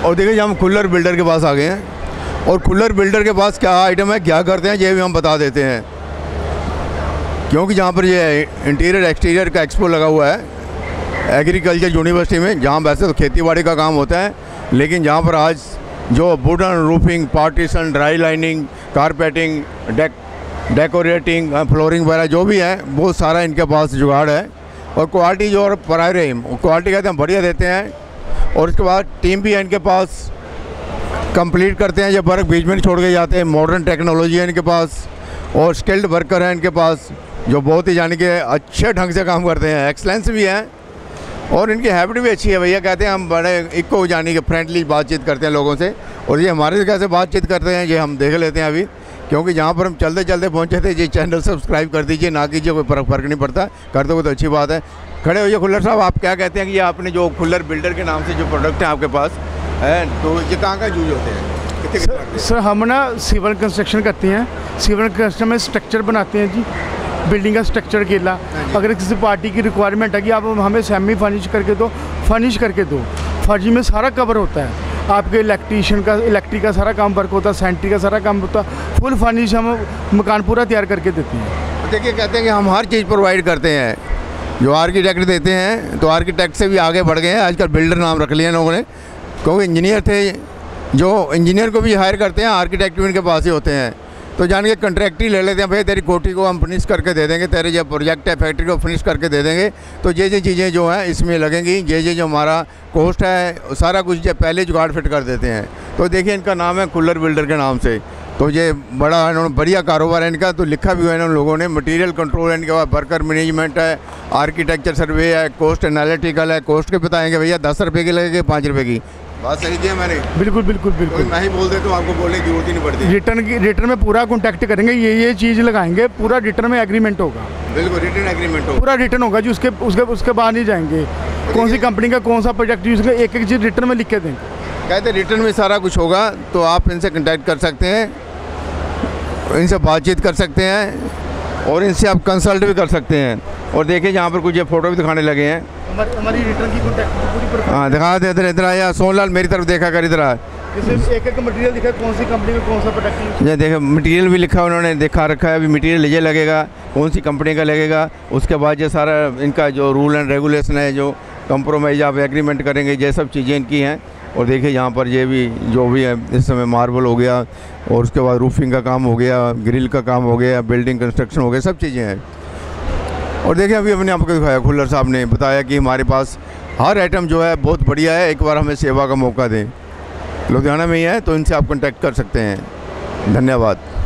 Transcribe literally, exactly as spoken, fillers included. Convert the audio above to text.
और देखिए हम खुल्लर बिल्डर के पास आ गए हैं और खुल्लर बिल्डर के पास क्या आइटम है, क्या करते हैं, ये भी हम बता देते हैं। क्योंकि जहाँ पर ये इंटीरियर एक्सटीरियर का एक्सपो लगा हुआ है एग्रीकल्चर यूनिवर्सिटी में, जहाँ वैसे तो खेती बाड़ी का काम होता है, लेकिन जहाँ पर आज जो wooden roofing, partition, dry lining, carpeting, deck decorating, flooring वगैरह जो भी है बहुत सारा इनके पास जुगाड़ है। और क्वालिटी जो और प्रायरे क्वालिटी कहते हैं बढ़िया देते हैं। और उसके बाद टीम भी है इनके पास, कंप्लीट करते हैं, जब वर्क बीच में नहीं छोड़ के जाते हैं। मॉडर्न टेक्नोलॉजी है इनके पास और स्किल्ड वर्कर हैं इनके पास जो बहुत ही यानी कि अच्छे ढंग से काम करते हैं, एक्सलेंस भी है और इनकी हैबिट भी अच्छी है। भैया कहते हैं हम बड़े इको यानी कि फ्रेंडली बातचीत करते हैं लोगों से, और ये हमारे से कैसे बातचीत करते हैं ये हम देख लेते हैं अभी। क्योंकि जहाँ पर हम चलते चलते पहुँचे थे, ये चैनल सब्सक्राइब कर दीजिए, ना कीजिए, कोई फर्क फर्क नहीं पड़ता, कर दोगे तो अच्छी बात है। खड़े होइए खुल्लर साहब, आप क्या कहते हैं कि ये आपने जो खुल्लर बिल्डर के नाम से जो प्रोडक्ट है आपके पास है, तो ये कहाँ का यूज होते हैं? सर, सर हम ना सिविल कंस्ट्रक्शन करते हैं, सिविल कंस्ट्रक्शन में स्ट्रक्चर बनाते हैं जी, बिल्डिंग का स्ट्रक्चर केला। अगर किसी पार्टी की रिक्वायरमेंट है कि आप हमें सेमी फर्निश करके दो, फर्निश करके दो, फर्जी में सारा कवर होता है। आपके इलेक्ट्रीशियन का इलेक्ट्रिक का सारा काम वर्क होता है, सेंट्री का सारा काम होता है, फुल फर्निश हम मकान पूरा तैयार करके देते हैं। देखिए कहते हैं कि हम हर चीज़ प्रोवाइड करते हैं, जो आर्किटेक्ट देते हैं, तो आर्किटेक्ट से भी आगे बढ़ गए हैं, आजकल बिल्डर नाम रख लिया लोगों ने। क्योंकि इंजीनियर थे, जो इंजीनियर को भी हायर करते हैं, आर्किटेक्ट भी इनके पास ही होते हैं। तो जान के कंट्रैक्ट ही ले लेते हैं, भाई तेरी कोठी को हम फिनिश करके दे देंगे, तेरे जो प्रोजेक्ट है फैक्ट्री को फिनिश करके दे देंगे, तो ये ये चीज़ें जो हैं इसमें लगेंगी, ये ये जो हमारा कॉस्ट है सारा कुछ जो पहले जुगाड़ फिट कर देते हैं। तो देखिए इनका नाम है खुल्लर बिल्डर के नाम से, तो ये बड़ा इन्होंने बढ़िया कारोबार है इनका। तो लिखा भी हुआ है इन लोगों ने, मटेरियल कंट्रोल है इनके पास, वर्कर मैनेजमेंट है, आर्किटेक्चर सर्वे है, कॉस्ट एनालिटिकल है। कॉस्ट के बताएंगे भैया दस रुपये की लगेगी, पाँच रुपये की। बात सही दी है मैंने? बिल्कुल बिल्कुल बिल्कुल। मैं ही बोल दे तो आपको बोलने की जरूरत ही नहीं पड़ती। रिटर्न की रिटर्न में पूरा कॉन्टैक्ट करेंगे, ये ये चीज़ लगाएंगे, पूरा रिटर्न में एग्रीमेंट होगा। बिल्कुल रिटर्न एग्रीमेंट होगा, पूरा रिटर्न होगा जी, उसके उसके उसके बाद नहीं जाएंगे कौन सी कंपनी का कौन सा प्रोजेक्ट यूज़ करें, एक एक चीज़ रिटर्न में लिख के देंगे। कहते हैं रिटर्न में सारा कुछ होगा, तो आप इनसे कॉन्टैक्ट कर सकते हैं, इनसे बातचीत कर सकते हैं और इनसे आप कंसल्ट भी कर सकते हैं। और देखिए यहाँ पर कुछ ये फ़ोटो भी दिखाने लगे हैं हमारी हमारी रिटर्न की कॉन्टैक्ट पूरी। हाँ दिखा दे, इधर इधर आया सोनलाल, मेरी तरफ देखा कर, इधर आ। जैसे एक एक मटेरियल दिखा कौन सी कंपनी का कौन सा प्रोडक्ट। ये देखो मटेरियल भी लिखा उन्होंने दिखा रखा है, अभी मटेरियल ये लगेगा, कौन सी कंपनी का लगेगा, उसके बाद ये सारा इनका जो रूल एंड रेगुलेशन है, जो कंप्रोमाइज़ आप एग्रीमेंट करेंगे, ये सब चीज़ें इनकी हैं। और देखिए यहाँ पर ये भी जो भी है इस समय मार्बल हो गया और उसके बाद रूफिंग का काम हो गया, ग्रिल का काम हो गया, बिल्डिंग कंस्ट्रक्शन हो गया, सब चीज़ें हैं। और देखिए अभी हमने आपको दिखाया, खुल्लर साहब ने बताया कि हमारे पास हर आइटम जो है बहुत बढ़िया है, एक बार हमें सेवा का मौका दें। लुधियाना में ही है, तो इनसे आप कांटेक्ट कर सकते हैं। धन्यवाद।